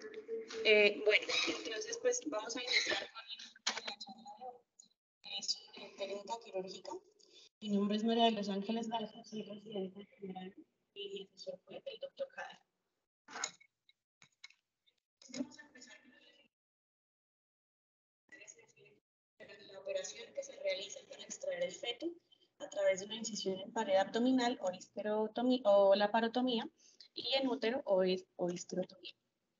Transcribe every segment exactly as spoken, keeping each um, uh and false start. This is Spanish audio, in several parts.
Eh, bueno, entonces pues vamos a iniciar con la charla de hoy. Es eh, técnica quirúrgica. Mi nombre es María de los Ángeles Galza, soy residente general y asesor del doctor Jader. Vamos a empezar con la operación que se realiza para extraer el feto a través de una incisión en pared abdominal o, histerotomía, o laparotomía y en útero o, o histerotomía.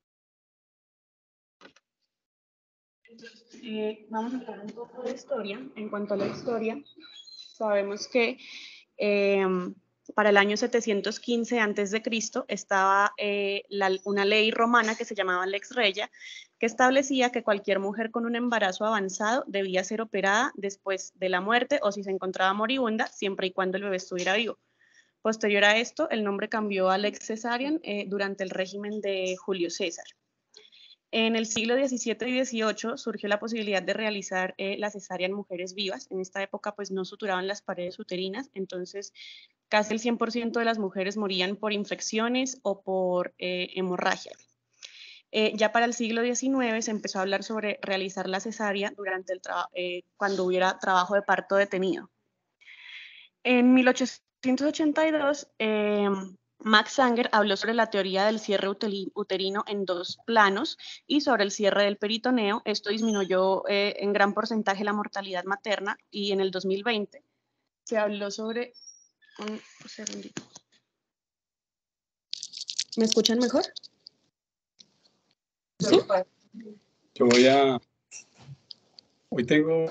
Entonces, eh, vamos a hablar un poco de historia. En cuanto a la historia, sabemos que eh, para el año setecientos quince antes de Cristo estaba eh, la, una ley romana que se llamaba Lex Regia, que establecía que cualquier mujer con un embarazo avanzado debía ser operada después de la muerte o si se encontraba moribunda, siempre y cuando el bebé estuviera vivo. Posterior a esto, el nombre cambió a Lex Caesarian eh, durante el régimen de Julio César. En el siglo diecisiete y dieciocho surgió la posibilidad de realizar eh, la cesárea en mujeres vivas. En esta época pues no suturaban las paredes uterinas, entonces casi el cien por ciento de las mujeres morían por infecciones o por eh, hemorragia. Eh, ya para el siglo diecinueve se empezó a hablar sobre realizar la cesárea durante el eh, cuando hubiera trabajo de parto detenido. En mil ochocientos ochenta y dos, eh, Max Sanger habló sobre la teoría del cierre uterino en dos planos y sobre el cierre del peritoneo. Esto disminuyó eh, en gran porcentaje la mortalidad materna y en el dos mil veinte se habló sobre... Un segundito. ¿Me escuchan mejor? ¿Sí? Yo voy a... Hoy tengo...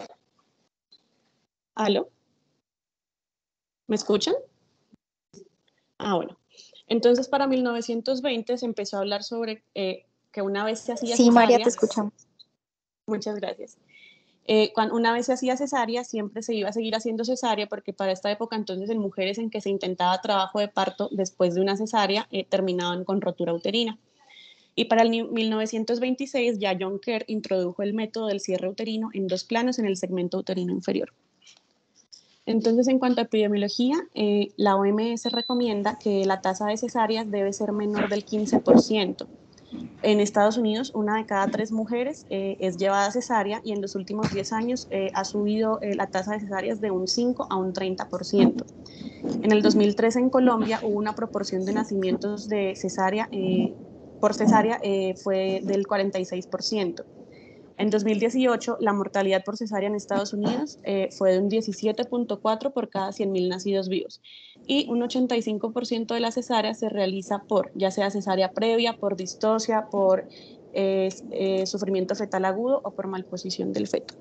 ¿Aló? ¿Me escuchan? Ah, bueno. Entonces, para mil novecientos veinte se empezó a hablar sobre eh, que una vez se hacía sí, cesárea... María, te escuchamos. Muchas gracias. Eh, cuando, una vez se hacía cesárea, siempre se iba a seguir haciendo cesárea porque para esta época entonces en mujeres en que se intentaba trabajo de parto después de una cesárea eh, terminaban con rotura uterina. Y para el mil novecientos veintiséis ya John Kerr introdujo el método del cierre uterino en dos planos en el segmento uterino inferior. Entonces, en cuanto a epidemiología, eh, la O M S recomienda que la tasa de cesáreas debe ser menor del quince por ciento. En Estados Unidos, una de cada tres mujeres eh, es llevada a cesárea y en los últimos diez años eh, ha subido eh, la tasa de cesáreas de un cinco a un treinta por ciento. En el dos mil trece en Colombia hubo una proporción de nacimientos de cesárea, eh, por cesárea eh, fue del cuarenta y seis por ciento. En dos mil dieciocho, la mortalidad por cesárea en Estados Unidos eh, fue de un diecisiete punto cuatro por cada cien mil nacidos vivos y un ochenta y cinco por ciento de la cesárea se realiza por, ya sea cesárea previa, por distocia, por eh, eh, sufrimiento fetal agudo o por malposición del feto.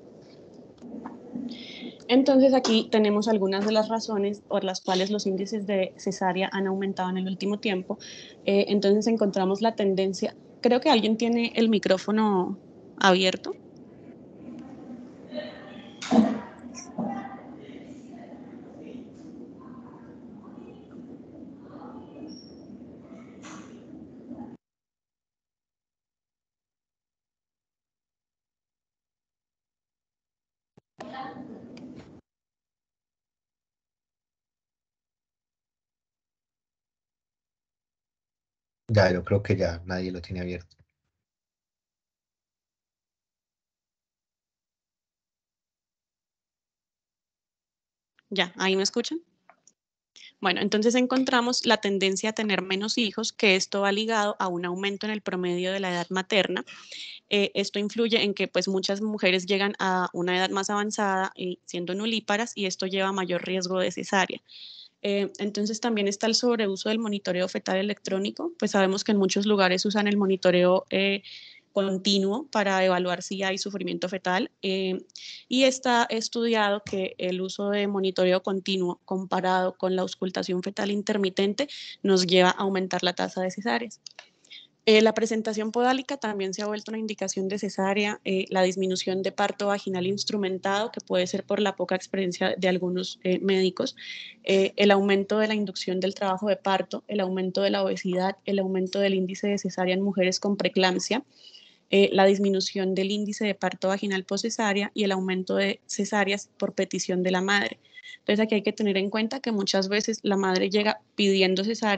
Entonces aquí tenemos algunas de las razones por las cuales los índices de cesárea han aumentado en el último tiempo. Eh, entonces encontramos la tendencia, creo que alguien tiene el micrófono abierto. Ya, yo creo que ya nadie lo tiene abierto. Ya, ¿ahí me escuchan? Bueno, entonces encontramos la tendencia a tener menos hijos, que esto va ligado a un aumento en el promedio de la edad materna. Eh, esto influye en que pues, muchas mujeres llegan a una edad más avanzada y siendo nulíparas y esto lleva a mayor riesgo de cesárea. Eh, entonces también está el sobreuso del monitoreo fetal electrónico, pues sabemos que en muchos lugares usan el monitoreo eh, continuo para evaluar si hay sufrimiento fetal eh, y está estudiado que el uso de monitoreo continuo comparado con la auscultación fetal intermitente nos lleva a aumentar la tasa de cesáreas. Eh, la presentación podálica también se ha vuelto una indicación de cesárea, eh, la disminución de parto vaginal instrumentado, que puede ser por la poca experiencia de algunos eh, médicos, eh, el aumento de la inducción del trabajo de parto, el aumento de la obesidad, el aumento del índice de cesárea en mujeres con preeclampsia, eh, la disminución del índice de parto vaginal poscesárea y el aumento de cesáreas por petición de la madre. Entonces aquí hay que tener en cuenta que muchas veces la madre llega pidiendo cesárea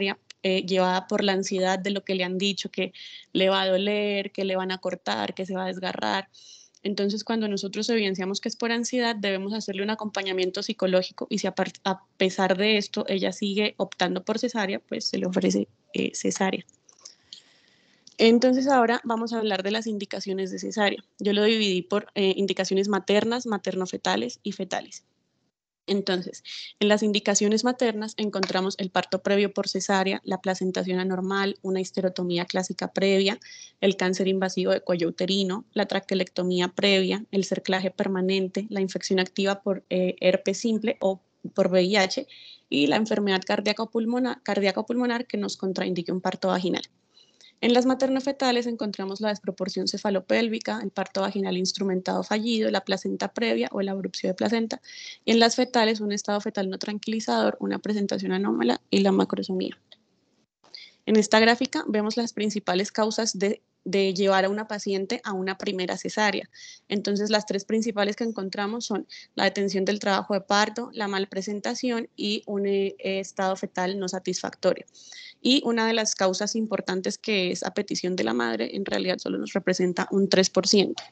eh, llevada por la ansiedad de lo que le han dicho, que le va a doler, que le van a cortar, que se va a desgarrar. Entonces, cuando nosotros evidenciamos que es por ansiedad, debemos hacerle un acompañamiento psicológico y si a, a pesar de esto ella sigue optando por cesárea, pues se le ofrece eh, cesárea. Entonces ahora vamos a hablar de las indicaciones de cesárea. Yo lo dividí por eh, indicaciones maternas, materno-fetales y fetales. Entonces, en las indicaciones maternas encontramos el parto previo por cesárea, la placentación anormal, una histerotomía clásica previa, el cáncer invasivo de cuello uterino, la traquelectomía previa, el cerclaje permanente, la infección activa por eh, herpes simple o por V I H y la enfermedad cardíaco-pulmonar, cardíaco-pulmonar que nos contraindique un parto vaginal. En las materno-fetales encontramos la desproporción cefalopélvica, el parto vaginal instrumentado fallido, la placenta previa o el abrupcio de placenta. Y en las fetales, un estado fetal no tranquilizador, una presentación anómala y la macrosomía. En esta gráfica vemos las principales causas de, de llevar a una paciente a una primera cesárea. Entonces, las tres principales que encontramos son la detención del trabajo de parto, la malpresentación y un eh, estado fetal no satisfactorio. Y una de las causas importantes, que es a petición de la madre, en realidad solo nos representa un tres por ciento.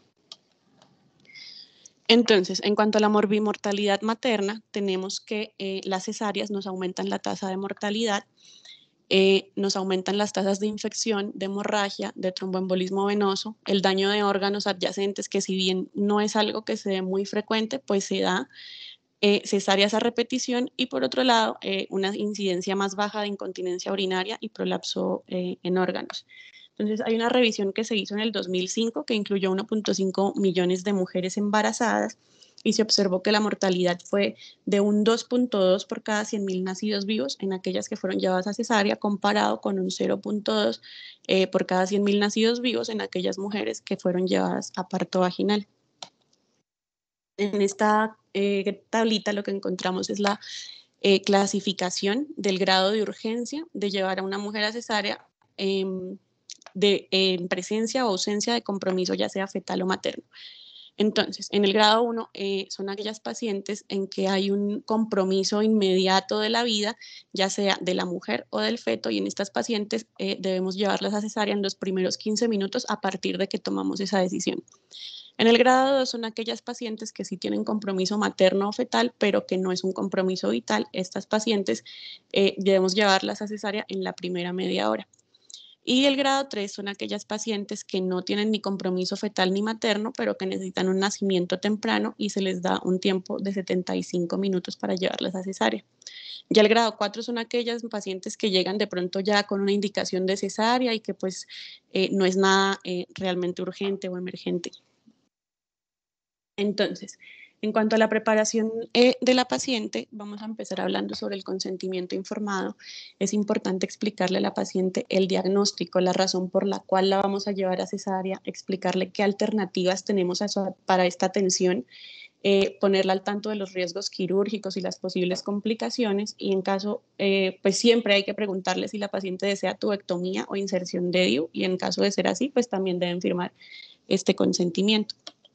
Entonces, en cuanto a la morbimortalidad materna, tenemos que eh, las cesáreas nos aumentan la tasa de mortalidad, eh, nos aumentan las tasas de infección, de hemorragia, de tromboembolismo venoso, el daño de órganos adyacentes, que si bien no es algo que se dé muy frecuente, pues se da. Eh, cesáreas a repetición y por otro lado eh, una incidencia más baja de incontinencia urinaria y prolapso eh, en órganos. Entonces hay una revisión que se hizo en el dos mil cinco que incluyó uno punto cinco millones de mujeres embarazadas y se observó que la mortalidad fue de un dos punto dos por cada cien mil nacidos vivos en aquellas que fueron llevadas a cesárea, comparado con un cero punto dos eh, por cada cien mil nacidos vivos en aquellas mujeres que fueron llevadas a parto vaginal. En esta eh, tablita lo que encontramos es la eh, clasificación del grado de urgencia de llevar a una mujer a cesárea eh, de, eh, en presencia o ausencia de compromiso, ya sea fetal o materno. Entonces, en el grado uno eh, son aquellas pacientes en que hay un compromiso inmediato de la vida, ya sea de la mujer o del feto, y en estas pacientes eh, debemos llevarlas a cesárea en los primeros quince minutos a partir de que tomamos esa decisión. En el grado dos son aquellas pacientes que sí tienen compromiso materno o fetal, pero que no es un compromiso vital. Estas pacientes eh, debemos llevarlas a cesárea en la primera media hora. Y el grado tres son aquellas pacientes que no tienen ni compromiso fetal ni materno, pero que necesitan un nacimiento temprano y se les da un tiempo de setenta y cinco minutos para llevarlas a cesárea. Ya el grado cuatro son aquellas pacientes que llegan de pronto ya con una indicación de cesárea y que pues eh, no es nada eh, realmente urgente o emergente. Entonces, en cuanto a la preparación eh, de la paciente, vamos a empezar hablando sobre el consentimiento informado. Es importante explicarle a la paciente el diagnóstico, la razón por la cual la vamos a llevar a cesárea, explicarle qué alternativas tenemos a su, para esta atención, eh, ponerla al tanto de los riesgos quirúrgicos y las posibles complicaciones, y en caso, eh, pues siempre hay que preguntarle si la paciente desea tubectomía o inserción de D I U, y en caso de ser así, pues también deben firmar este consentimiento.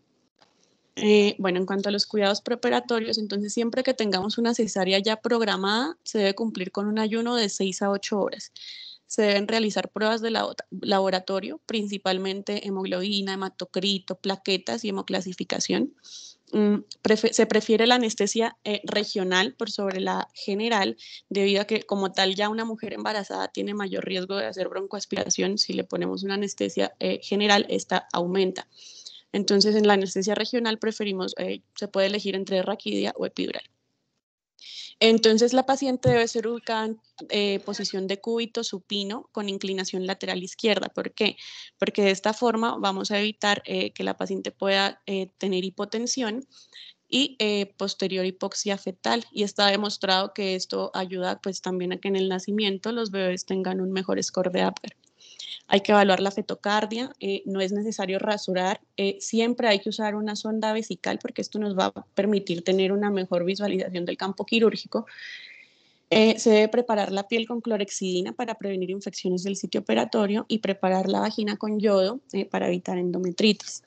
Eh, bueno, en cuanto a los cuidados preoperatorios, entonces siempre que tengamos una cesárea ya programada, se debe cumplir con un ayuno de seis a ocho horas. Se deben realizar pruebas de laboratorio, principalmente hemoglobina, hematocrito, plaquetas y hemoclasificación. Mm, prefe se prefiere la anestesia eh, regional por sobre la general, debido a que como tal ya una mujer embarazada tiene mayor riesgo de hacer broncoaspiración. Si le ponemos una anestesia eh, general, esta aumenta. Entonces, en la anestesia regional preferimos, eh, se puede elegir entre raquidia o epidural. Entonces, la paciente debe ser ubicada en eh, posición de cúbito supino con inclinación lateral izquierda. ¿Por qué? Porque de esta forma vamos a evitar eh, que la paciente pueda eh, tener hipotensión y eh, posterior hipoxia fetal. Y está demostrado que esto ayuda pues también a que en el nacimiento los bebés tengan un mejor score de Apgar. Hay que evaluar la fetocardia, eh, no es necesario rasurar, eh, siempre hay que usar una sonda vesical porque esto nos va a permitir tener una mejor visualización del campo quirúrgico. Eh, se debe preparar la piel con clorexidina para prevenir infecciones del sitio operatorio y preparar la vagina con yodo eh, para evitar endometritis.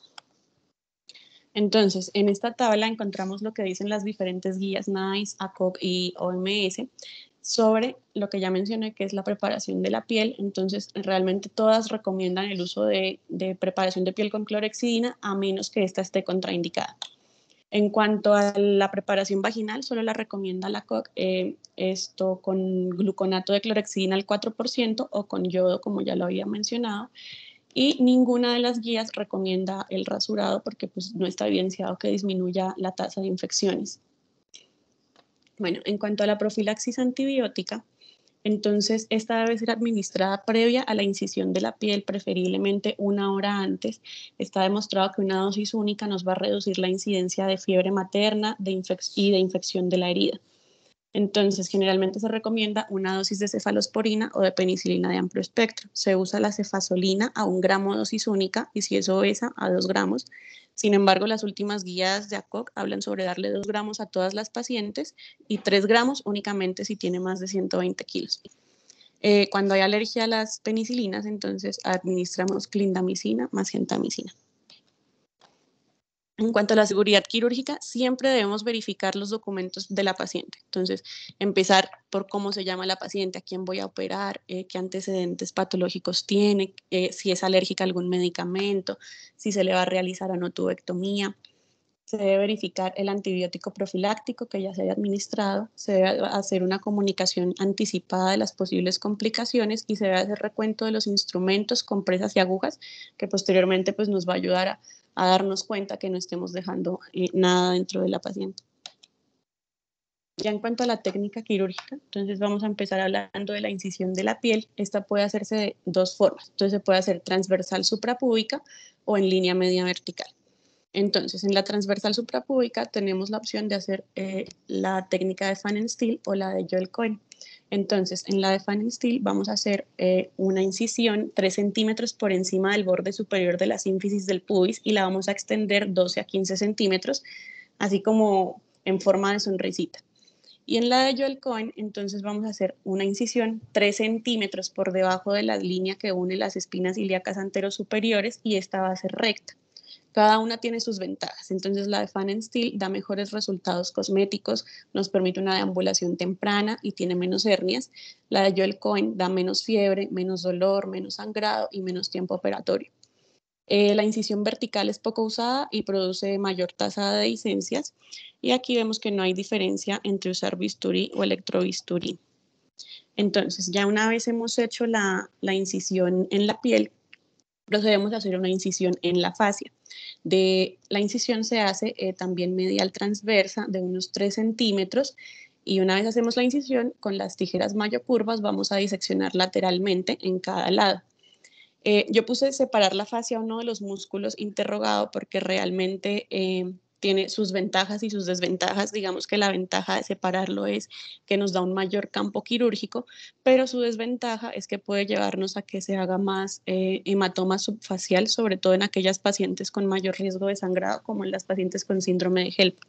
Entonces, en esta tabla encontramos lo que dicen las diferentes guías NICE, A C O G y O M S sobre lo que ya mencioné, que es la preparación de la piel. Entonces, realmente todas recomiendan el uso de, de preparación de piel con clorhexidina, a menos que ésta esté contraindicada. En cuanto a la preparación vaginal, solo la recomienda la C O C, eh, esto con gluconato de clorhexidina al cuatro por ciento o con yodo, como ya lo había mencionado, y ninguna de las guías recomienda el rasurado porque pues, no está evidenciado que disminuya la tasa de infecciones. Bueno, en cuanto a la profilaxis antibiótica, entonces esta debe ser administrada previa a la incisión de la piel, preferiblemente una hora antes. Está demostrado que una dosis única nos va a reducir la incidencia de fiebre materna de y de infección de la herida. Entonces, generalmente se recomienda una dosis de cefalosporina o de penicilina de amplio espectro. Se usa la cefazolina a un gramo dosis única y si es obesa a dos gramos. Sin embargo, las últimas guías de A C O C hablan sobre darle dos gramos a todas las pacientes y tres gramos únicamente si tiene más de ciento veinte kilos. Eh, cuando hay alergia a las penicilinas, entonces administramos clindamicina más gentamicina. En cuanto a la seguridad quirúrgica, siempre debemos verificar los documentos de la paciente. Entonces, empezar por cómo se llama la paciente, a quién voy a operar, eh, qué antecedentes patológicos tiene, eh, si es alérgica a algún medicamento, si se le va a realizar anotubectomía. Se debe verificar el antibiótico profiláctico que ya se haya administrado, se debe hacer una comunicación anticipada de las posibles complicaciones y se debe hacer recuento de los instrumentos, compresas y agujas, que posteriormente pues, nos va a ayudar a a darnos cuenta que no estemos dejando eh, nada dentro de la paciente. Ya en cuanto a la técnica quirúrgica, entonces vamos a empezar hablando de la incisión de la piel. Esta puede hacerse de dos formas. Entonces se puede hacer transversal suprapúbica o en línea media vertical. Entonces, en la transversal suprapúbica tenemos la opción de hacer eh, la técnica de Pfannenstiel o la de Joel Cohen. Entonces, en la de Pfannenstiel vamos a hacer eh, una incisión tres centímetros por encima del borde superior de la sínfisis del pubis y la vamos a extender doce a quince centímetros, así como en forma de sonrisita. Y en la de Joel Cohen, entonces vamos a hacer una incisión tres centímetros por debajo de la línea que une las espinas ilíacas anterosuperiores y esta va a ser recta. Cada una tiene sus ventajas, entonces la de Pfannenstiel da mejores resultados cosméticos, nos permite una deambulación temprana y tiene menos hernias. La de Joel Cohen da menos fiebre, menos dolor, menos sangrado y menos tiempo operatorio. Eh, la incisión vertical es poco usada y produce mayor tasa de dehiscencias y aquí vemos que no hay diferencia entre usar bisturí o electrobisturí. Entonces, ya una vez hemos hecho la, la incisión en la piel, procedemos a hacer una incisión en la fascia. De, la incisión se hace eh, también medial transversa de unos tres centímetros y una vez hacemos la incisión, con las tijeras mayocurvas vamos a diseccionar lateralmente en cada lado. Eh, yo puse separar la fascia a uno de los músculos interrogado porque realmente eh, tiene sus ventajas y sus desventajas. Digamos que la ventaja de separarlo es que nos da un mayor campo quirúrgico, pero su desventaja es que puede llevarnos a que se haga más eh, hematoma subfacial, sobre todo en aquellas pacientes con mayor riesgo de sangrado, como en las pacientes con síndrome de HELLP.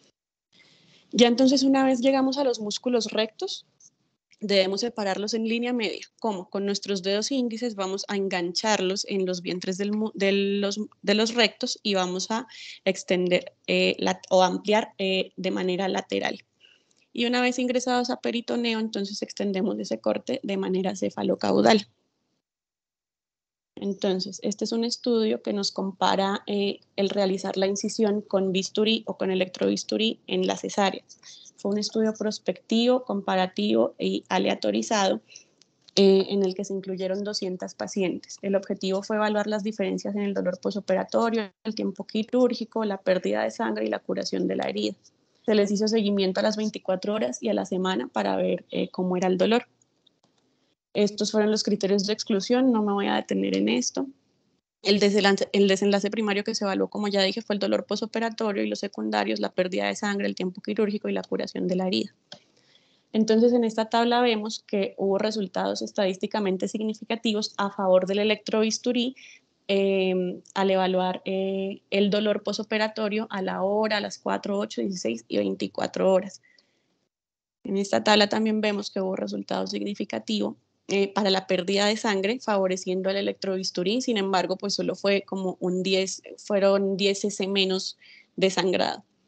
Ya entonces, una vez llegamos a los músculos rectos, debemos separarlos en línea media. ¿Cómo? Con nuestros dedos índices vamos a engancharlos en los vientres del, de, los, de los rectos y vamos a extender eh, la, o ampliar eh, de manera lateral. Y una vez ingresados a peritoneo, entonces extendemos ese corte de manera cefalocaudal. Entonces, este es un estudio que nos compara eh, el realizar la incisión con bisturí o con electrobisturí en las cesáreas. Fue un estudio prospectivo, comparativo y aleatorizado eh, en el que se incluyeron doscientas pacientes. El objetivo fue evaluar las diferencias en el dolor posoperatorio, el tiempo quirúrgico, la pérdida de sangre y la curación de la herida. Se les hizo seguimiento a las veinticuatro horas y a la semana para ver eh, cómo era el dolor. Estos fueron los criterios de exclusión, no me voy a detener en esto. El desenlace, el desenlace primario que se evaluó, como ya dije, fue el dolor posoperatorio y los secundarios, la pérdida de sangre, el tiempo quirúrgico y la curación de la herida. Entonces, en esta tabla vemos que hubo resultados estadísticamente significativos a favor del electrobisturí eh, al evaluar eh, el dolor posoperatorio a la hora, a las cuatro, ocho, dieciséis y veinticuatro horas. En esta tabla también vemos que hubo resultados significativos Eh, para la pérdida de sangre, favoreciendo el electrobisturí. Sin embargo, pues solo fue como un diez, fueron diez cc menos de sangrado.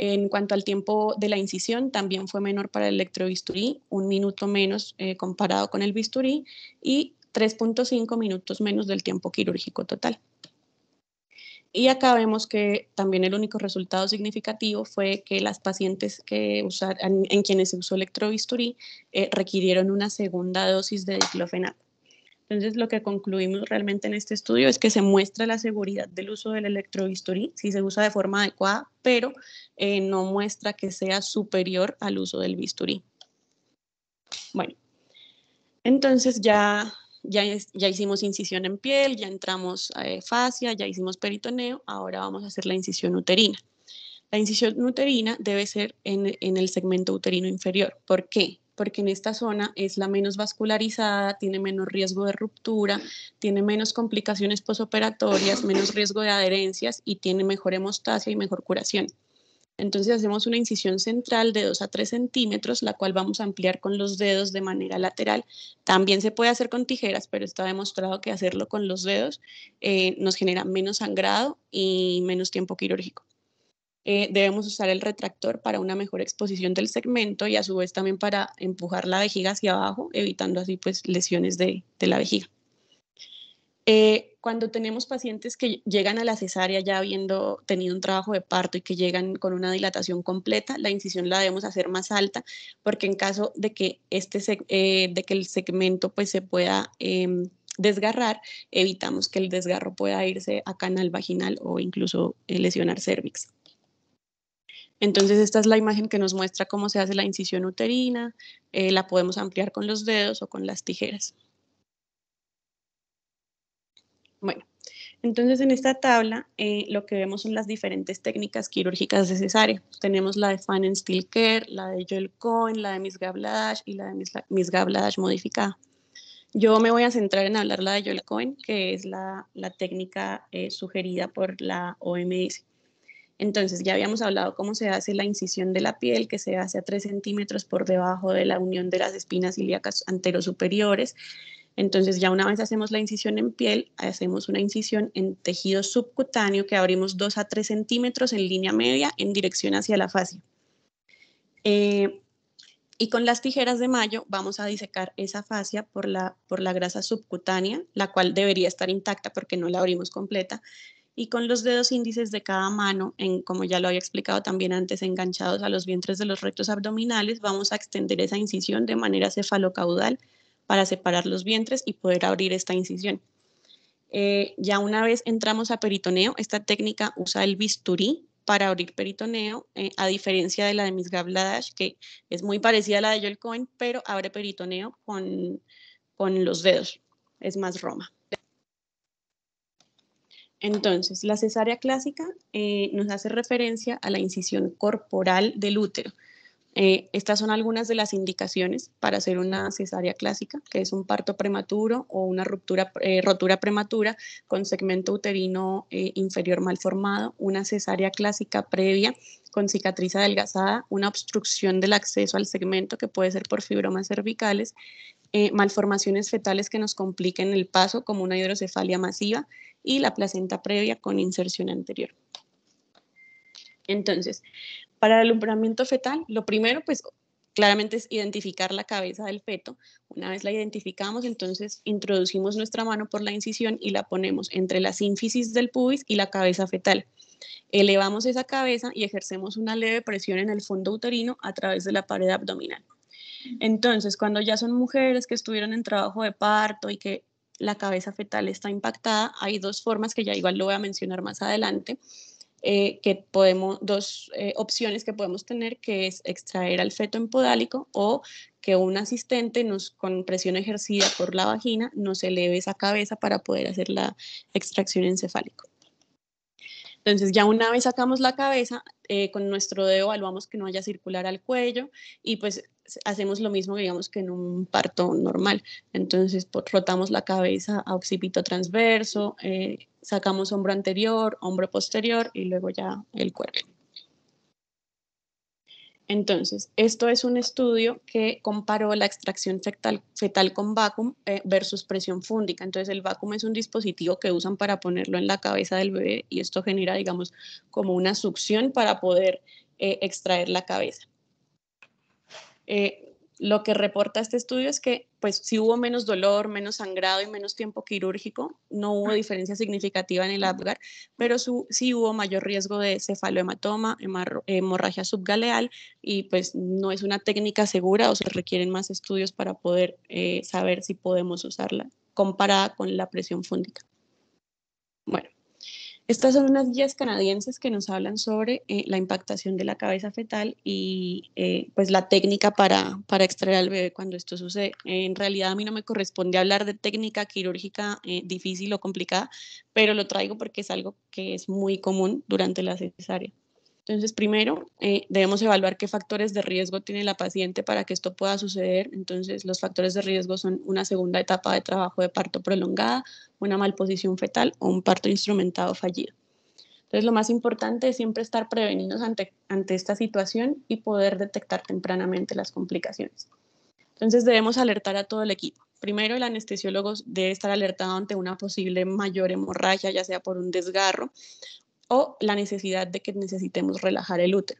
En cuanto al tiempo de la incisión, también fue menor para el electrobisturí, un minuto menos eh, comparado con el bisturí y tres punto cinco minutos menos del tiempo quirúrgico total. Y acá vemos que también el único resultado significativo fue que las pacientes que usaron, en quienes se usó electrobisturí eh, requirieron una segunda dosis de diclofenac. Entonces, lo que concluimos realmente en este estudio es que se muestra la seguridad del uso del electrobisturí si se usa de forma adecuada, pero eh, no muestra que sea superior al uso del bisturí. Bueno, entonces ya, ya, ya hicimos incisión en piel, ya entramos a eh, fascia, ya hicimos peritoneo, ahora vamos a hacer la incisión uterina. La incisión uterina debe ser en, en el segmento uterino inferior. ¿Por qué? Porque en esta zona es la menos vascularizada, tiene menos riesgo de ruptura, tiene menos complicaciones posoperatorias, menos riesgo de adherencias y tiene mejor hemostasia y mejor curación. Entonces hacemos una incisión central de dos a tres centímetros, la cual vamos a ampliar con los dedos de manera lateral. También se puede hacer con tijeras, pero está demostrado que hacerlo con los dedos eh, nos genera menos sangrado y menos tiempo quirúrgico. Eh, debemos usar el retractor para una mejor exposición del segmento y a su vez también para empujar la vejiga hacia abajo, evitando así pues lesiones de, de la vejiga. Eh, cuando tenemos pacientes que llegan a la cesárea ya habiendo tenido un trabajo de parto y que llegan con una dilatación completa, la incisión la debemos hacer más alta porque en caso de que, este, eh, de que el segmento pues, se pueda eh, desgarrar, evitamos que el desgarro pueda irse a canal vaginal o incluso eh, lesionar cervix. Entonces esta es la imagen que nos muestra cómo se hace la incisión uterina, eh, la podemos ampliar con los dedos o con las tijeras. Bueno, entonces en esta tabla eh, lo que vemos son las diferentes técnicas quirúrgicas de cesárea. Tenemos la de Fan and Steel Care, la de Joel Cohen, la de Misgab-Ladash y la de Misgab-Ladash modificada. Yo me voy a centrar en hablar la de Joel Cohen, que es la, la técnica eh, sugerida por la O M S. Entonces, ya habíamos hablado cómo se hace la incisión de la piel, que se hace a tres centímetros por debajo de la unión de las espinas ilíacas anterosuperiores. Entonces, ya una vez hacemos la incisión en piel, hacemos una incisión en tejido subcutáneo que abrimos dos a tres centímetros en línea media en dirección hacia la fascia. Eh, y con las tijeras de Mayo vamos a disecar esa fascia por la, por la grasa subcutánea, la cual debería estar intacta porque no la abrimos completa. Y con los dedos índices de cada mano, en, como ya lo había explicado también antes, enganchados a los vientres de los rectos abdominales, vamos a extender esa incisión de manera cefalocaudal para separar los vientres y poder abrir esta incisión. Eh, ya una vez entramos a peritoneo, esta técnica usa el bisturí para abrir peritoneo, eh, a diferencia de la de Misgab-Ladash, que es muy parecida a la de Joel Cohen, pero abre peritoneo con, con los dedos, es más Roma. Entonces, la cesárea clásica eh, nos hace referencia a la incisión corporal del útero. Eh, estas son algunas de las indicaciones para hacer una cesárea clásica, que es un parto prematuro o una ruptura, eh, rotura prematura con segmento uterino eh, inferior mal formado, una cesárea clásica previa con cicatriz adelgazada, una obstrucción del acceso al segmento que puede ser por fibromas cervicales, eh, malformaciones fetales que nos compliquen el paso como una hidrocefalia masiva y la placenta previa con inserción anterior. Entonces, para el alumbramiento fetal, lo primero, pues, claramente es identificar la cabeza del feto. Una vez la identificamos, entonces introducimos nuestra mano por la incisión y la ponemos entre la sínfisis del pubis y la cabeza fetal. Elevamos esa cabeza y ejercemos una leve presión en el fondo uterino a través de la pared abdominal. Entonces, cuando ya son mujeres que estuvieron en trabajo de parto y que la cabeza fetal está impactada, hay dos formas que ya igual lo voy a mencionar más adelante, eh, que podemos, dos eh, opciones que podemos tener, que es extraer al feto en podálico o que un asistente nos, con presión ejercida por la vagina nos eleve esa cabeza para poder hacer la extracción encefálica. Entonces ya una vez sacamos la cabeza, eh, con nuestro dedo evaluamos que no haya circular al cuello y pues hacemos lo mismo, digamos, que en un parto normal. Entonces pues, rotamos la cabeza a occipito transverso, eh, sacamos hombro anterior, hombro posterior y luego ya el cuerpo. Entonces, esto es un estudio que comparó la extracción fetal, fetal con vacuum eh, versus presión fúndica. Entonces, el vacuum es un dispositivo que usan para ponerlo en la cabeza del bebé y esto genera, digamos, como una succión para poder eh, extraer la cabeza. Eh, lo que reporta este estudio es que pues sí hubo menos dolor, menos sangrado y menos tiempo quirúrgico, no hubo diferencia significativa en el Apgar, pero su, sí hubo mayor riesgo de cefalohematoma, hemorragia subgaleal, y pues no es una técnica segura o se requieren más estudios para poder eh, saber si podemos usarla comparada con la presión fúndica. Bueno. Estas son unas guías canadienses que nos hablan sobre eh, la impactación de la cabeza fetal y eh, pues la técnica para, para extraer al bebé cuando esto sucede. Eh, en realidad a mí no me corresponde hablar de técnica quirúrgica eh, difícil o complicada, pero lo traigo porque es algo que es muy común durante la cesárea. Entonces, primero, eh, debemos evaluar qué factores de riesgo tiene la paciente para que esto pueda suceder. Entonces, los factores de riesgo son una segunda etapa de trabajo de parto prolongada, una malposición fetal o un parto instrumentado fallido. Entonces, lo más importante es siempre estar prevenidos ante, ante esta situación y poder detectar tempranamente las complicaciones. Entonces, debemos alertar a todo el equipo. Primero, el anestesiólogo debe estar alertado ante una posible mayor hemorragia, ya sea por un desgarro, o la necesidad de que necesitemos relajar el útero.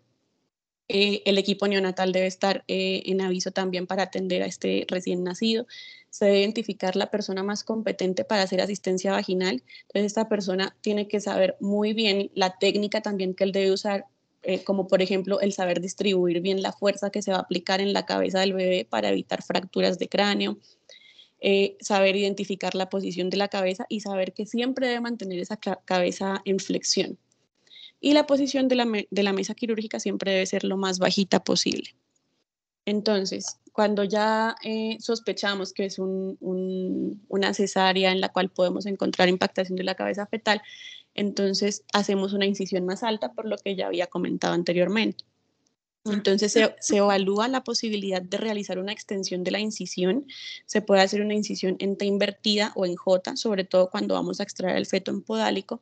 Eh, el equipo neonatal debe estar eh, en aviso también para atender a este recién nacido. Se debe identificar la persona más competente para hacer asistencia vaginal. Entonces, esta persona tiene que saber muy bien la técnica también que él debe usar, eh, como por ejemplo el saber distribuir bien la fuerza que se va a aplicar en la cabeza del bebé para evitar fracturas de cráneo. Eh, saber identificar la posición de la cabeza y saber que siempre debe mantener esa cabeza en flexión. Y la posición de la, de la mesa quirúrgica siempre debe ser lo más bajita posible. Entonces, cuando ya eh, sospechamos que es un, un, una cesárea en la cual podemos encontrar impactación de la cabeza fetal, entonces hacemos una incisión más alta, por lo que ya había comentado anteriormente. Entonces se, se evalúa la posibilidad de realizar una extensión de la incisión. Se puede hacer una incisión en T invertida o en J, sobre todo cuando vamos a extraer el feto en podálico.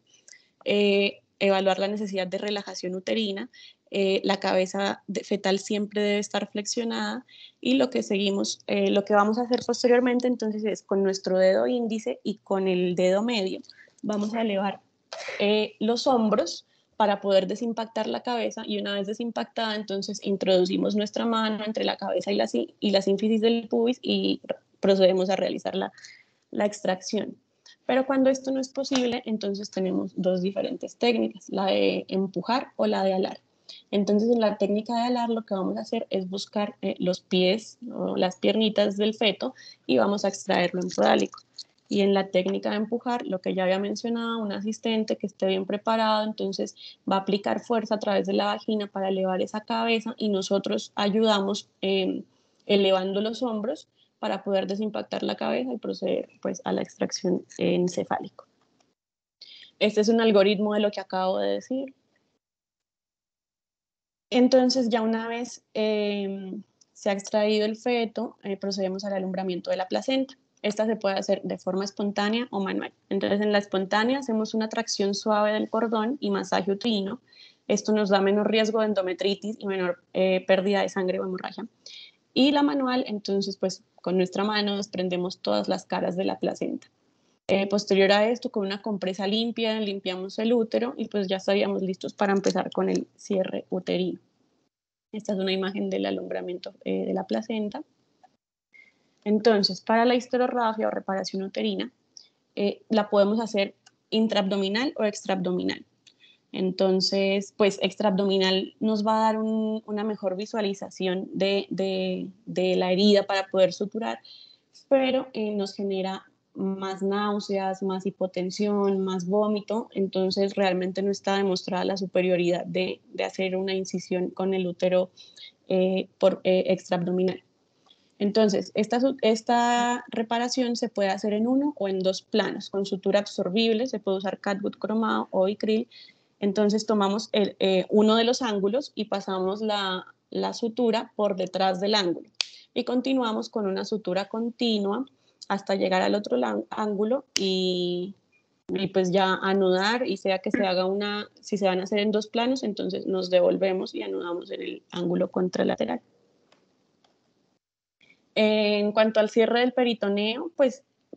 Eh, evaluar la necesidad de relajación uterina, eh, la cabeza de fetal siempre debe estar flexionada y lo que seguimos, eh, lo que vamos a hacer posteriormente entonces es con nuestro dedo índice y con el dedo medio vamos a elevar eh, los hombros para poder desimpactar la cabeza y una vez desimpactada entonces introducimos nuestra mano entre la cabeza y la, y la sínfisis del pubis y procedemos a realizar la, la extracción. Pero cuando esto no es posible, entonces tenemos dos diferentes técnicas, la de empujar o la de alar. Entonces, en la técnica de alar lo que vamos a hacer es buscar eh, los pies o las piernitas del feto y vamos a extraerlo en podálico. Y en la técnica de empujar, lo que ya había mencionado, un asistente que esté bien preparado, entonces va a aplicar fuerza a través de la vagina para elevar esa cabeza y nosotros ayudamos eh, elevando los hombros para poder desimpactar la cabeza y proceder pues, a la extracción encefálica. Este es un algoritmo de lo que acabo de decir. Entonces, ya una vez eh, se ha extraído el feto, eh, procedemos al alumbramiento de la placenta. Esta se puede hacer de forma espontánea o manual. Entonces, en la espontánea hacemos una tracción suave del cordón y masaje uterino. Esto nos da menor riesgo de endometritis y menor eh, pérdida de sangre o hemorragia. Y la manual, entonces, pues con nuestra mano desprendemos todas las caras de la placenta. Eh, posterior a esto, con una compresa limpia, limpiamos el útero y pues ya estaríamos listos para empezar con el cierre uterino. Esta es una imagen del alumbramiento eh, de la placenta. Entonces, para la histororragia o reparación uterina, eh, la podemos hacer intraabdominal o extraabdominal. Entonces, pues extraabdominal nos va a dar un, una mejor visualización de, de, de, la herida para poder suturar, pero eh, nos genera más náuseas, más hipotensión, más vómito, entonces realmente no está demostrada la superioridad de, de hacer una incisión con el útero eh, por eh, extraabdominal. Entonces, esta, esta reparación se puede hacer en uno o en dos planos, con sutura absorbible, se puede usar catgut cromado o Icril. Entonces tomamos el, eh, uno de los ángulos y pasamos la, la sutura por detrás del ángulo. Y continuamos con una sutura continua hasta llegar al otro ángulo y, y pues ya anudar, y sea que se haga una, si se van a hacer en dos planos, entonces nos devolvemos y anudamos en el ángulo contralateral. En cuanto al cierre del peritoneo, pues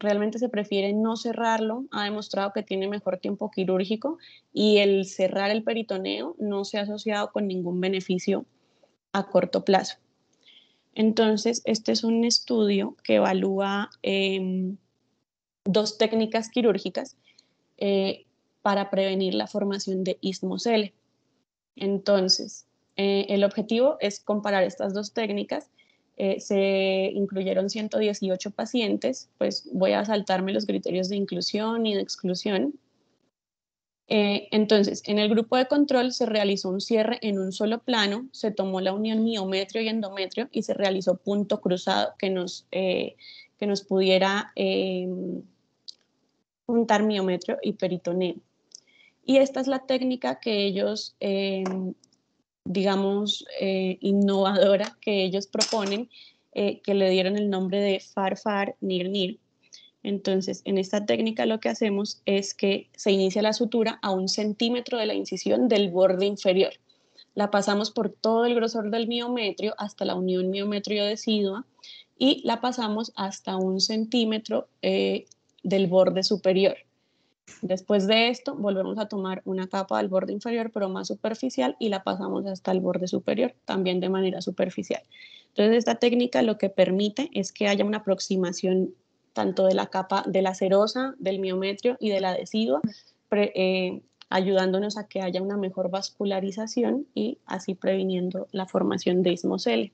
realmente se prefiere no cerrarlo, ha demostrado que tiene mejor tiempo quirúrgico y el cerrar el peritoneo no se ha asociado con ningún beneficio a corto plazo. Entonces, este es un estudio que evalúa eh, dos técnicas quirúrgicas eh, para prevenir la formación de istmos L. Entonces, eh, el objetivo es comparar estas dos técnicas. Eh, se incluyeron ciento dieciocho pacientes, pues voy a saltarme los criterios de inclusión y de exclusión. Eh, entonces, en el grupo de control se realizó un cierre en un solo plano, se tomó la unión miometrio y endometrio y se realizó punto cruzado que nos, eh, que nos pudiera eh, juntar miometrio y peritoneo. Y esta es la técnica que ellos, eh, digamos, eh, innovadora que ellos proponen, eh, que le dieron el nombre de Far-Far-Nir-Nir. Entonces, en esta técnica lo que hacemos es que se inicia la sutura a un centímetro de la incisión del borde inferior. La pasamos por todo el grosor del miometrio hasta la unión miometrio-decidua y la pasamos hasta un centímetro eh, del borde superior. Después de esto, volvemos a tomar una capa del borde inferior, pero más superficial, y la pasamos hasta el borde superior, también de manera superficial. Entonces, esta técnica lo que permite es que haya una aproximación tanto de la capa de la serosa, del miometrio y de la decidua, pre, eh, ayudándonos a que haya una mejor vascularización y así previniendo la formación de istmos L.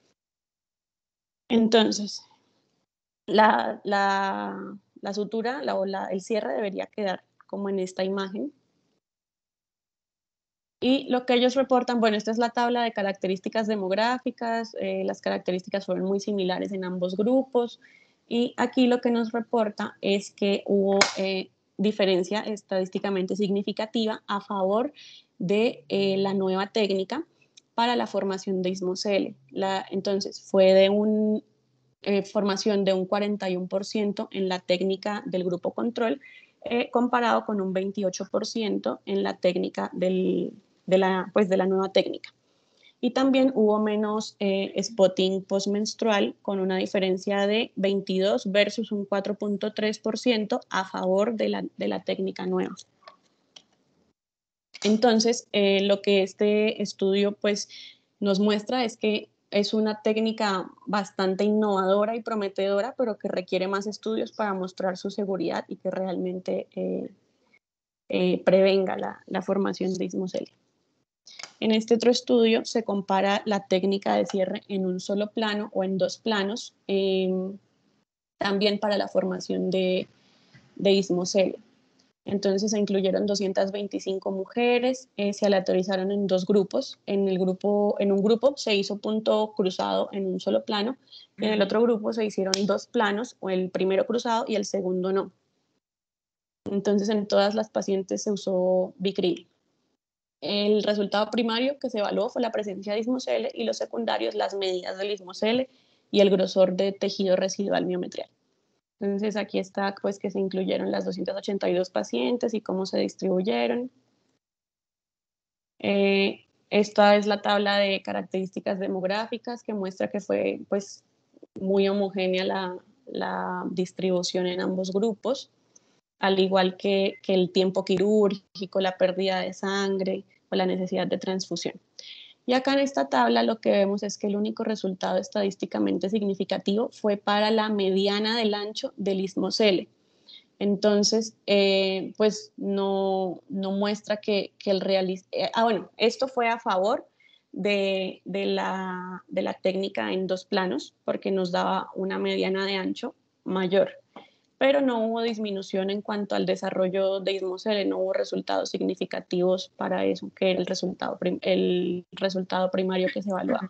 Entonces, la, la, la sutura, la, la, el cierre debería quedar como en esta imagen. Y lo que ellos reportan, bueno, esta es la tabla de características demográficas, eh, las características fueron muy similares en ambos grupos, y aquí lo que nos reporta es que hubo eh, diferencia estadísticamente significativa a favor de eh, la nueva técnica para la formación de istmos L. La, entonces, fue de una eh, formación de un cuarenta y uno por ciento en la técnica del grupo control, eh, comparado con un veintiocho por ciento en la técnica del, de, la, pues de la nueva técnica. Y también hubo menos eh, spotting postmenstrual, con una diferencia de veintidós versus un cuatro punto tres por ciento a favor de la, de la técnica nueva. Entonces, eh, lo que este estudio pues, nos muestra es que es una técnica bastante innovadora y prometedora, pero que requiere más estudios para mostrar su seguridad y que realmente eh, eh, prevenga la, la formación de istmos L. En este otro estudio se compara la técnica de cierre en un solo plano o en dos planos, eh, también para la formación de, de istmos L. Entonces se incluyeron doscientas veinticinco mujeres, eh, se aleatorizaron en dos grupos. En, el grupo. en un grupo se hizo punto cruzado en un solo plano, y en el otro grupo se hicieron dos planos, o el primero cruzado y el segundo no. Entonces en todas las pacientes se usó Vicryl. El resultado primario que se evaluó fue la presencia de istmos L, y los secundarios las medidas del istmos L y el grosor de tejido residual miometrial. Entonces aquí está pues que se incluyeron las doscientas ochenta y dos pacientes y cómo se distribuyeron. Eh, esta es la tabla de características demográficas que muestra que fue pues muy homogénea la, la distribución en ambos grupos, al igual que, que el tiempo quirúrgico, la pérdida de sangre o la necesidad de transfusión. Y acá en esta tabla lo que vemos es que el único resultado estadísticamente significativo fue para la mediana del ancho del istmos L. Entonces, eh, pues no, no muestra que, que el realismo... Eh, ah, bueno, esto fue a favor de, de, la, de la técnica en dos planos, porque nos daba una mediana de ancho mayor, pero no hubo disminución en cuanto al desarrollo de istmos L, no hubo resultados significativos para eso, que era el resultado, el resultado primario que se evaluaba.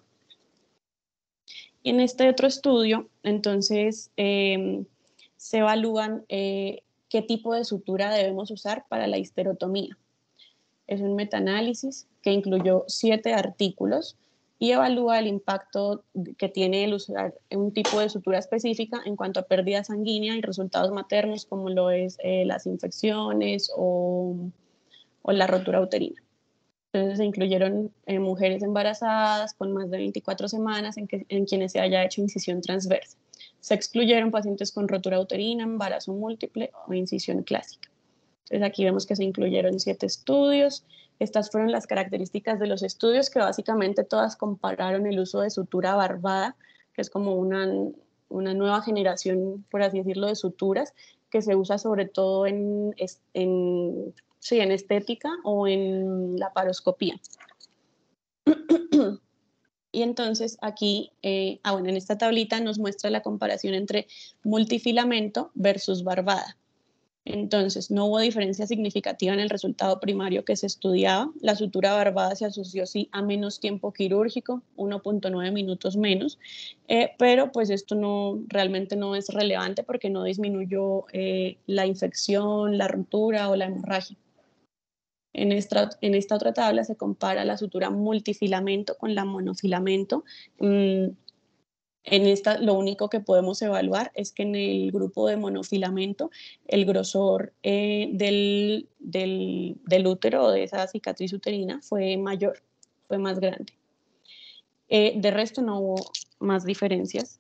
Y en este otro estudio, entonces, eh, se evalúan eh, qué tipo de sutura debemos usar para la histerotomía. Es un metaanálisis que incluyó siete artículos y evalúa el impacto que tiene el usar un tipo de sutura específica en cuanto a pérdida sanguínea y resultados maternos, como lo es eh, las infecciones o, o la rotura uterina. Entonces se incluyeron eh, mujeres embarazadas con más de veinticuatro semanas en, que, en quienes se haya hecho incisión transversa. Se excluyeron pacientes con rotura uterina, embarazo múltiple o incisión clásica. Entonces aquí vemos que se incluyeron siete estudios. Estas fueron las características de los estudios, que básicamente todas compararon el uso de sutura barbada, que es como una, una nueva generación, por así decirlo, de suturas, que se usa sobre todo en, en, sí, en estética o en laparoscopía. Y entonces aquí, eh, ah, bueno, en esta tablita nos muestra la comparación entre multifilamento versus barbada. Entonces, no hubo diferencia significativa en el resultado primario que se estudiaba. La sutura barbada se asoció sí a menos tiempo quirúrgico, uno punto nueve minutos menos, eh, pero pues esto no, realmente no es relevante porque no disminuyó eh, la infección, la rotura o la hemorragia. En esta, en esta otra tabla se compara la sutura multifilamento con la monofilamento. Mm, En esta, lo único que podemos evaluar es que en el grupo de monofilamento el grosor eh, del, del, del útero o de esa cicatriz uterina fue mayor, fue más grande. Eh, de resto no hubo más diferencias.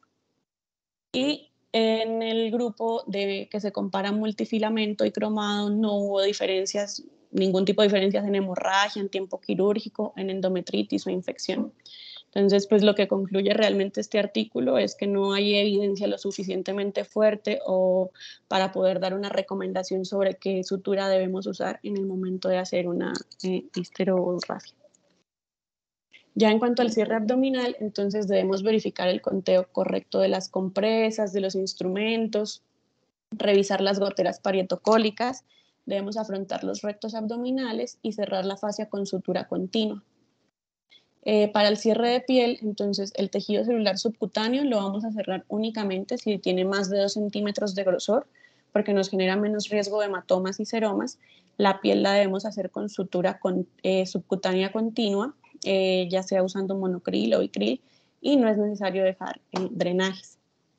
Y en el grupo de, que se compara multifilamento y cromado no hubo diferencias, ningún tipo de diferencias en hemorragia, en tiempo quirúrgico, en endometritis o infección. Entonces, pues lo que concluye realmente este artículo es que no hay evidencia lo suficientemente fuerte o para poder dar una recomendación sobre qué sutura debemos usar en el momento de hacer una eh, histerorragia. Ya en cuanto al cierre abdominal, entonces debemos verificar el conteo correcto de las compresas, de los instrumentos, revisar las goteras parietocólicas, debemos afrontar los rectos abdominales y cerrar la fascia con sutura continua. Eh, para el cierre de piel, entonces el tejido celular subcutáneo lo vamos a cerrar únicamente si tiene más de dos centímetros de grosor, porque nos genera menos riesgo de hematomas y seromas. La piel la debemos hacer con sutura con, eh, subcutánea continua, eh, ya sea usando monocril o bicril, y no es necesario dejar eh, drenajes.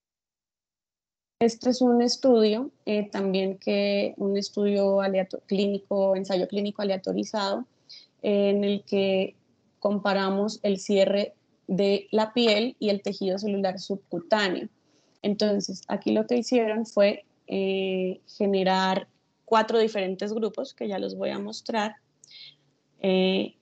Este es un estudio, eh, también que un estudio clínico, ensayo clínico aleatorizado, eh, en el que comparamos el cierre de la piel y el tejido celular subcutáneo. Entonces, aquí lo que hicieron fue eh, generar cuatro diferentes grupos, que ya los voy a mostrar. Eh,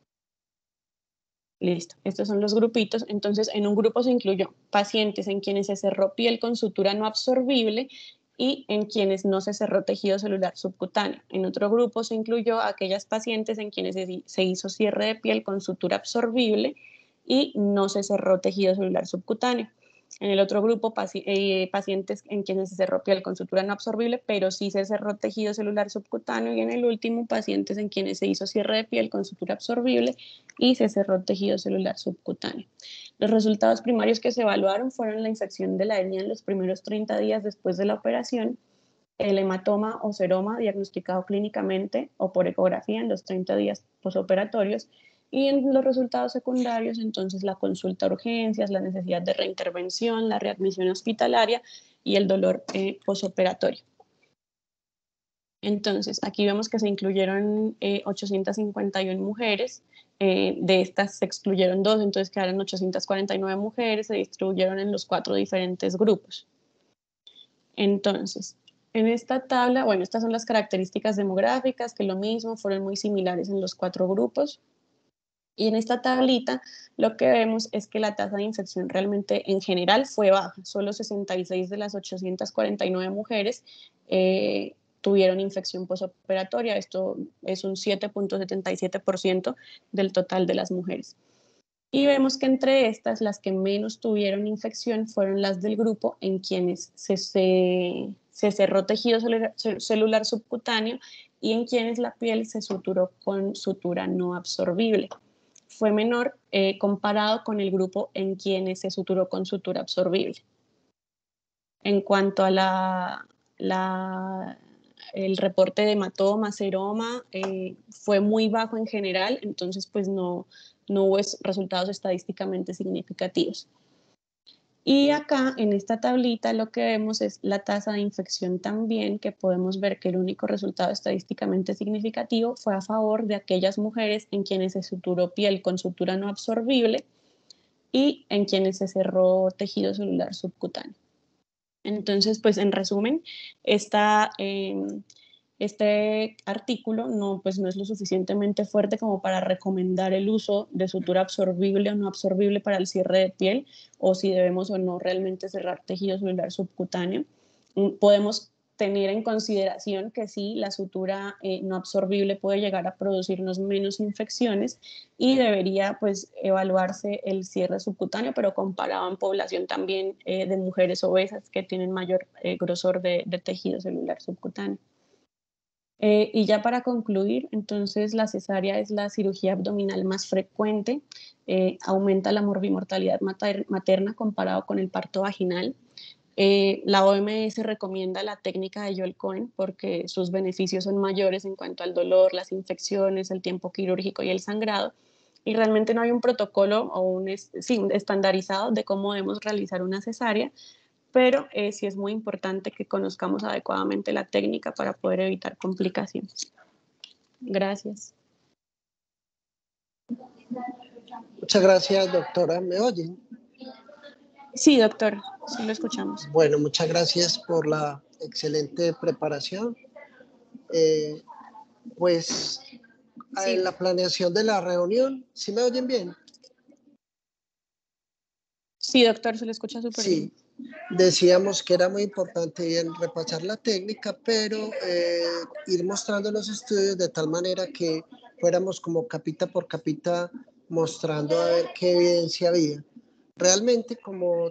listo, estos son los grupitos. Entonces, en un grupo se incluyó pacientes en quienes se cerró piel con sutura no absorbible y en quienes no se cerró tejido celular subcutáneo. En otro grupo se incluyó a aquellas pacientes en quienes se hizo cierre de piel con sutura absorbible y no se cerró tejido celular subcutáneo. En el otro grupo, paci eh, pacientes en quienes se cerró piel con sutura no absorbible, pero sí se cerró tejido celular subcutáneo. Y en el último, pacientes en quienes se hizo cierre de piel con sutura absorbible y se cerró tejido celular subcutáneo. Los resultados primarios que se evaluaron fueron la infección de la hernia en los primeros treinta días después de la operación, el hematoma o seroma diagnosticado clínicamente o por ecografía en los treinta días posoperatorios, y en los resultados secundarios, entonces la consulta a urgencias, la necesidad de reintervención, la readmisión hospitalaria y el dolor eh, posoperatorio. Entonces, aquí vemos que se incluyeron eh, ochocientas cincuenta y una mujeres, eh, de estas se excluyeron dos, entonces quedaron ochocientas cuarenta y nueve mujeres, se distribuyeron en los cuatro diferentes grupos. Entonces, en esta tabla, bueno, estas son las características demográficas, que lo mismo, fueron muy similares en los cuatro grupos. Y en esta tablita lo que vemos es que la tasa de infección realmente en general fue baja. Solo sesenta y seis de las ochocientas cuarenta y nueve mujeres eh, tuvieron infección posoperatoria. Esto es un siete punto setenta y siete por ciento del total de las mujeres. Y vemos que entre estas, las que menos tuvieron infección fueron las del grupo en quienes se, se, se cerró tejido celular, celular subcutáneo y en quienes la piel se suturó con sutura no absorbible. Fue menor eh, comparado con el grupo en quienes se suturó con sutura absorbible. En cuanto a la, la, el reporte de hematoma, seroma, eh, fue muy bajo en general, entonces pues no, no hubo resultados estadísticamente significativos. Y acá en esta tablita lo que vemos es la tasa de infección también, que podemos ver que el único resultado estadísticamente significativo fue a favor de aquellas mujeres en quienes se suturó piel con sutura no absorbible y en quienes se cerró tejido celular subcutáneo. Entonces, pues en resumen, esta, eh, este artículo no, pues, no es lo suficientemente fuerte como para recomendar el uso de sutura absorbible o no absorbible para el cierre de piel, o si debemos o no realmente cerrar tejido celular subcutáneo. Podemos tener en consideración que sí, la sutura eh, no absorbible puede llegar a producirnos menos infecciones y debería pues evaluarse el cierre subcutáneo, pero comparado en población también eh, de mujeres obesas que tienen mayor eh, grosor de, de tejido celular subcutáneo. Eh, y ya para concluir, entonces la cesárea es la cirugía abdominal más frecuente, eh, aumenta la morbimortalidad mater materna comparado con el parto vaginal. Eh, la O M S recomienda la técnica de Joel Cohen porque sus beneficios son mayores en cuanto al dolor, las infecciones, el tiempo quirúrgico y el sangrado. Y realmente no hay un protocolo o un, sí, un estandarizado de cómo debemos realizar una cesárea, pero eh, sí es muy importante que conozcamos adecuadamente la técnica para poder evitar complicaciones. Gracias. Muchas gracias, doctora. ¿Me oyen? Sí, doctor, sí lo escuchamos. Bueno, muchas gracias por la excelente preparación. Eh, pues Sí. en la planeación de la reunión, ¿sí me oyen bien? Sí, doctor, se le escucha súper bien. Sí, decíamos que era muy importante bien repasar la técnica, pero eh, ir mostrando los estudios de tal manera que fuéramos como capita por capita mostrando a ver qué evidencia había. Realmente, como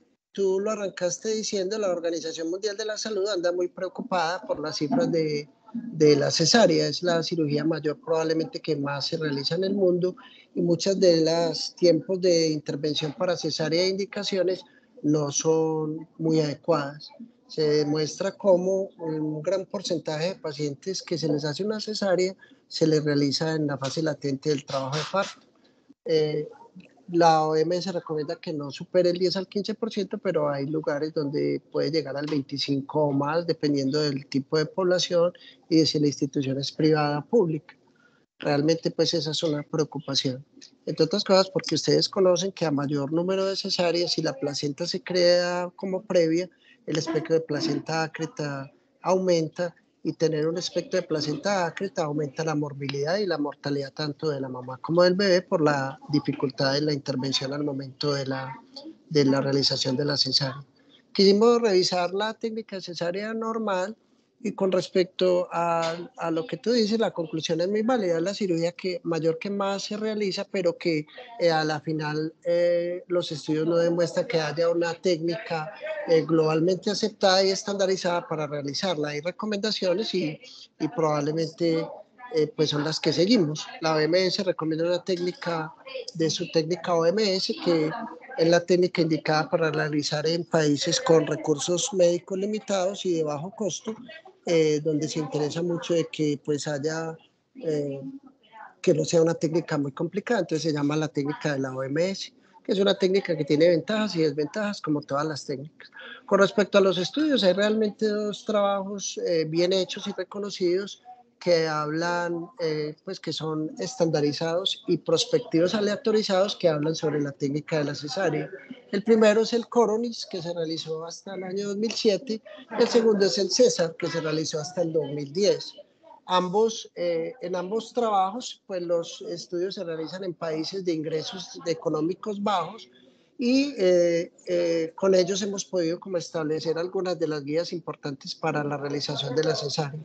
tú lo arrancaste diciendo, la Organización Mundial de la Salud anda muy preocupada por las cifras de, de la cesárea. Es la cirugía mayor probablemente que más se realiza en el mundo y muchas de los tiempos de intervención para cesárea e indicaciones no son muy adecuadas. Se demuestra cómo un gran porcentaje de pacientes que se les hace una cesárea se les realiza en la fase latente del trabajo de parto. Eh, La O M S recomienda que no supere el diez al quince por ciento, pero hay lugares donde puede llegar al veinticinco por ciento o más, dependiendo del tipo de población y de si la institución es privada o pública. Realmente, pues esa es una preocupación. Entre otras cosas, porque ustedes conocen que a mayor número de cesáreas, si la placenta se crea como previa, el espectro de placenta ácreta aumenta y tener un espectro de placenta ácreta aumenta la morbilidad y la mortalidad tanto de la mamá como del bebé por la dificultad en la intervención al momento de la, de la realización de la cesárea. Quisimos revisar la técnica de cesárea normal y con respecto a, a lo que tú dices, la conclusión es muy válida, es la cirugía que mayor que más se realiza, pero que eh, a la final eh, los estudios no demuestran que haya una técnica eh, globalmente aceptada y estandarizada para realizarla. Hay recomendaciones y, y probablemente eh, pues son las que seguimos. La O M S recomienda una técnica de su técnica O M S que es la técnica indicada para realizar en países con recursos médicos limitados y de bajo costo, eh, donde se interesa mucho de que pues haya, eh, que no sea una técnica muy complicada, entonces se llama la técnica de la O M S, que es una técnica que tiene ventajas y desventajas como todas las técnicas. Con respecto a los estudios, hay realmente dos trabajos eh, bien hechos y reconocidos que hablan, eh, pues que son estandarizados y prospectivos aleatorizados que hablan sobre la técnica de la cesárea. El primero es el Coronis, que se realizó hasta el año dos mil siete, y el segundo es el César, que se realizó hasta el dos mil diez. Ambos, eh, en ambos trabajos, pues los estudios se realizan en países de ingresos económicos bajos y eh, eh, con ellos hemos podido como establecer algunas de las guías importantes para la realización de la cesárea.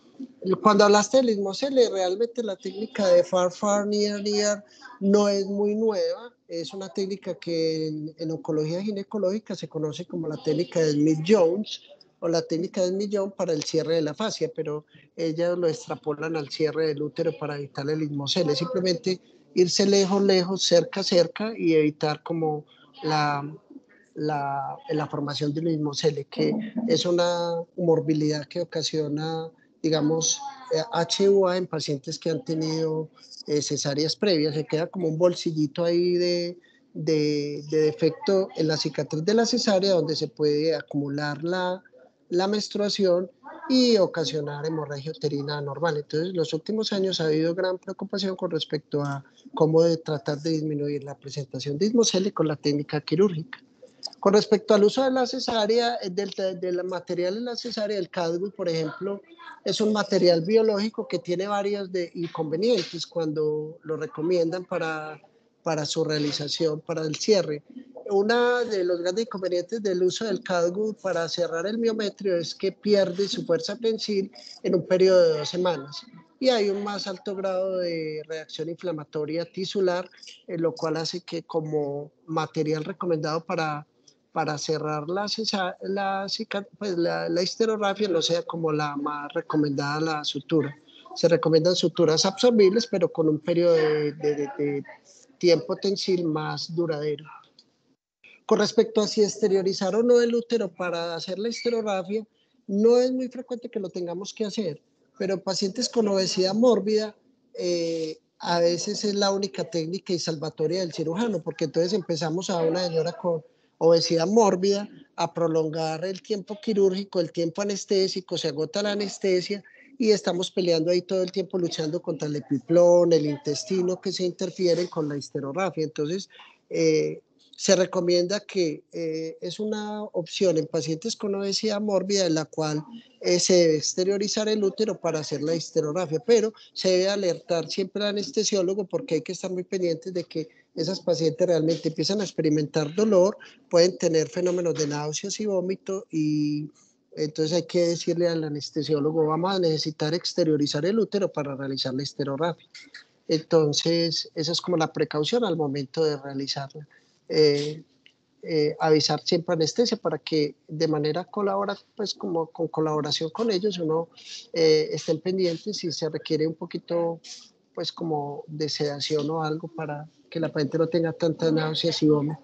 Cuando hablaste del Lismosele, realmente la técnica de far, far, near, near no es muy nueva. Es una técnica que en, en oncología ginecológica se conoce como la técnica de Smith-Jones o la técnica de Smith-Jones para el cierre de la fascia, pero ellas lo extrapolan al cierre del útero para evitar el Lismosele. Simplemente irse lejos, lejos, cerca, cerca y evitar como la, la, la formación del Lismosele, que es una morbilidad que ocasiona digamos, eh, H U A en pacientes que han tenido eh, cesáreas previas, se queda como un bolsillito ahí de, de, de defecto en la cicatriz de la cesárea donde se puede acumular la, la menstruación y ocasionar hemorragia uterina anormal. Entonces, en los últimos años ha habido gran preocupación con respecto a cómo de tratar de disminuir la presentación de Lismosele con la técnica quirúrgica. Con respecto al uso de la cesárea, del, del material de la cesárea, el Cadwood, por ejemplo, es un material biológico que tiene varios de inconvenientes cuando lo recomiendan para, para su realización, para el cierre. Uno de los grandes inconvenientes del uso del Cadwood para cerrar el miometrio es que pierde su fuerza prensil en un periodo de dos semanas. Y hay un más alto grado de reacción inflamatoria tisular, eh, lo cual hace que como material recomendado para, para cerrar la, la, pues la, la histerografia no sea como la más recomendada la sutura. Se recomiendan suturas absorbibles, pero con un periodo de, de, de, de tiempo tensil más duradero. Con respecto a si exteriorizar o no el útero para hacer la histerografia, no es muy frecuente que lo tengamos que hacer, pero en pacientes con obesidad mórbida, eh, a veces es la única técnica y salvatoria del cirujano, porque entonces empezamos a una señora con obesidad mórbida a prolongar el tiempo quirúrgico, el tiempo anestésico, se agota la anestesia y estamos peleando ahí todo el tiempo luchando contra el epiplón, el intestino que se interfieren con la histerografia. Entonces, eh, se recomienda que eh, es una opción en pacientes con obesidad mórbida en la cual eh, se debe exteriorizar el útero para hacer la histerografia, pero se debe alertar siempre al anestesiólogo porque hay que estar muy pendientes de que esas pacientes realmente empiezan a experimentar dolor, pueden tener fenómenos de náuseas y vómito y entonces hay que decirle al anestesiólogo vamos a necesitar exteriorizar el útero para realizar la histerografia. Entonces esa es como la precaución al momento de realizarla. Eh, eh, avisar siempre a anestesia para que de manera colaborativa, pues como con colaboración con ellos, uno eh, estén pendientes si se requiere un poquito, pues como de sedación o algo para que la paciente no tenga tantas náuseas y vómito.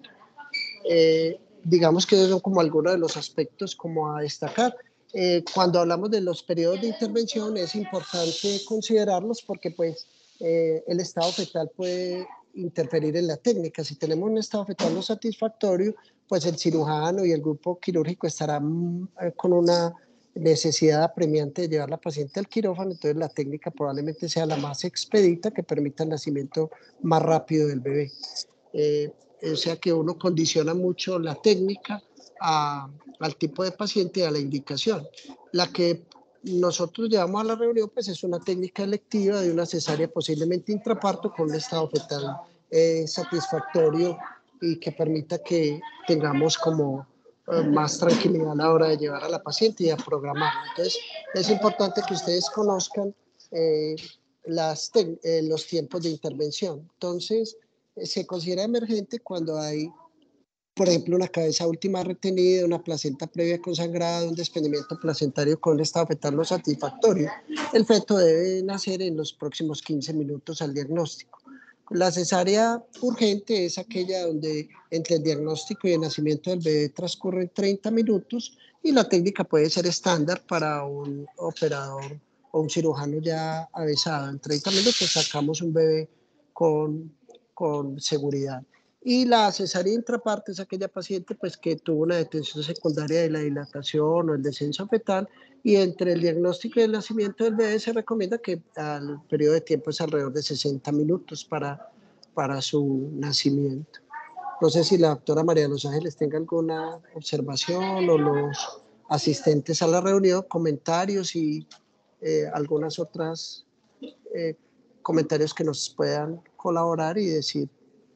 Eh, digamos que esos son como algunos de los aspectos como a destacar. Eh, cuando hablamos de los periodos de intervención es importante considerarlos porque pues eh, el estado fetal puede interferir en la técnica. Si tenemos un estado fetal no satisfactorio, pues el cirujano y el grupo quirúrgico estarán eh, con una necesidad apremiante de llevar a la paciente al quirófano, entonces la técnica probablemente sea la más expedita que permita el nacimiento más rápido del bebé. Eh, o sea que uno condiciona mucho la técnica a, al tipo de paciente y a la indicación. La que nosotros llevamos a la reunión pues es una técnica electiva de una cesárea posiblemente intraparto con un estado fetal eh, satisfactorio y que permita que tengamos como eh, más tranquilidad a la hora de llevar a la paciente y a programarla. Entonces es importante que ustedes conozcan eh, las eh, los tiempos de intervención. Entonces eh, se considera emergente cuando hay, por ejemplo, una cabeza última retenida, una placenta previa consangrada, un desprendimiento placentario con un estado fetal no satisfactorio. El feto debe nacer en los próximos quince minutos al diagnóstico. La cesárea urgente es aquella donde entre el diagnóstico y el nacimiento del bebé transcurren treinta minutos y la técnica puede ser estándar para un operador o un cirujano ya avesado. En treinta minutos sacamos un bebé con, con seguridad. Y la cesárea intraparto es aquella paciente pues, que tuvo una detención secundaria de la dilatación o el descenso fetal y entre el diagnóstico y el nacimiento del bebé se recomienda que el periodo de tiempo es alrededor de sesenta minutos para, para su nacimiento. No sé si la doctora María de los Ángeles tenga alguna observación o los asistentes a la reunión, comentarios y eh, algunas otras eh, comentarios que nos puedan colaborar y decir.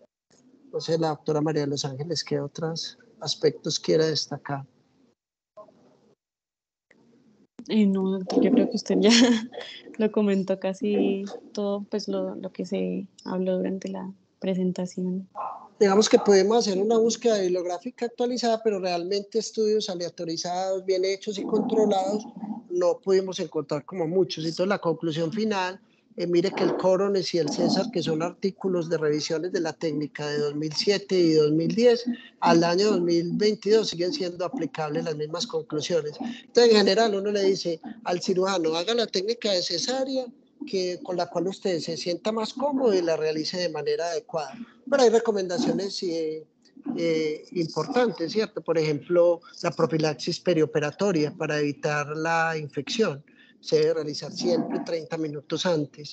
No sé, la doctora María de los Ángeles, ¿qué otros aspectos quiera destacar? Eh, no, doctor, yo creo que usted ya lo comentó casi todo, pues lo, lo que se habló durante la presentación. Digamos que podemos hacer una búsqueda bibliográfica actualizada, pero realmente estudios aleatorizados, bien hechos y controlados, no pudimos encontrar como muchos. Entonces la conclusión final, eh, mire que el Corones y el César, que son artículos de revisiones de la técnica de dos mil siete y dos mil diez, al año dos mil veintidós siguen siendo aplicables las mismas conclusiones. Entonces en general uno le dice al cirujano, haga la técnica de cesárea, que, con la cual usted se sienta más cómodo y la realice de manera adecuada. Pero hay recomendaciones eh, eh, importantes, ¿cierto? Por ejemplo, la profilaxis perioperatoria para evitar la infección. Se debe realizar siempre treinta minutos antes.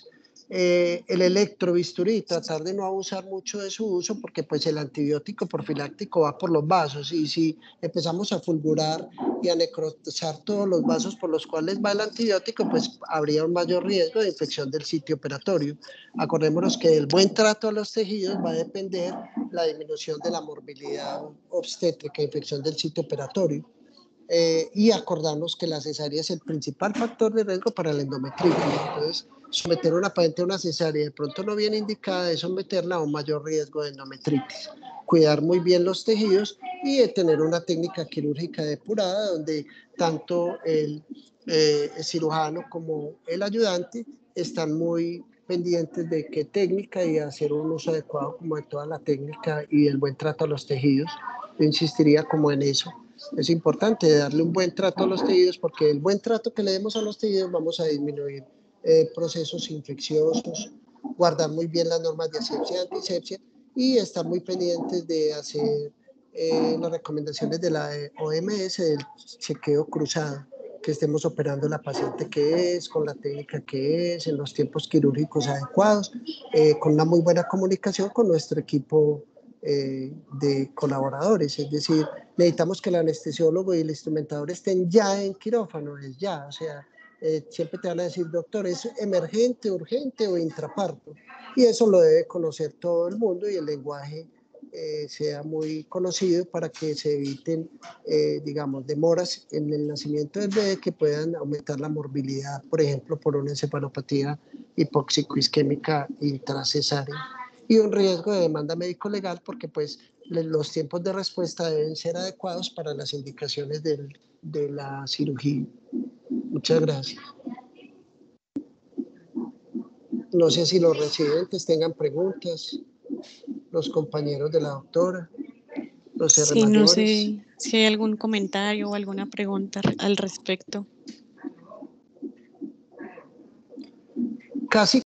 Eh, el electrobisturí, tratar de no abusar mucho de su uso porque pues el antibiótico profiláctico va por los vasos y si empezamos a fulgurar y a necrotizar todos los vasos por los cuales va el antibiótico, pues habría un mayor riesgo de infección del sitio operatorio. Acordémonos que el buen trato a los tejidos va a depender la disminución de la morbilidad obstétrica, infección del sitio operatorio. Eh, y acordarnos que la cesárea es el principal factor de riesgo para la endometritis. Entonces, someter a una paciente a una cesárea de pronto no viene indicada de someterla a un mayor riesgo de endometritis. Cuidar muy bien los tejidos y de tener una técnica quirúrgica depurada donde tanto el, eh, el cirujano como el ayudante están muy pendientes de qué técnica y hacer un uso adecuado como de toda la técnica y el buen trato a los tejidos. Yo insistiría como en eso. Es importante darle un buen trato a los tejidos porque el buen trato que le demos a los tejidos vamos a disminuir eh, procesos infecciosos, guardar muy bien las normas de asepsia y antisepsia y estar muy pendientes de hacer eh, las recomendaciones de la O M S del chequeo cruzado, que estemos operando la paciente que es, con la técnica que es, en los tiempos quirúrgicos adecuados, eh, con una muy buena comunicación con nuestro equipo eh, de colaboradores, es decir, necesitamos que el anestesiólogo y el instrumentador estén ya en quirófano, es ya, o sea, eh, siempre te van a decir, doctor, ¿es emergente, urgente o intraparto? Y eso lo debe conocer todo el mundo y el lenguaje eh, sea muy conocido para que se eviten, eh, digamos, demoras en el nacimiento del bebé que puedan aumentar la morbilidad, por ejemplo, por una encefalopatía hipóxico-isquémica intracesárea y un riesgo de demanda médico-legal porque pues los tiempos de respuesta deben ser adecuados para las indicaciones del, de la cirugía. Muchas gracias. No sé si los residentes tengan preguntas, los compañeros de la doctora, los R Sí, no mayores. sé si hay algún comentario o alguna pregunta re- al respecto. Casi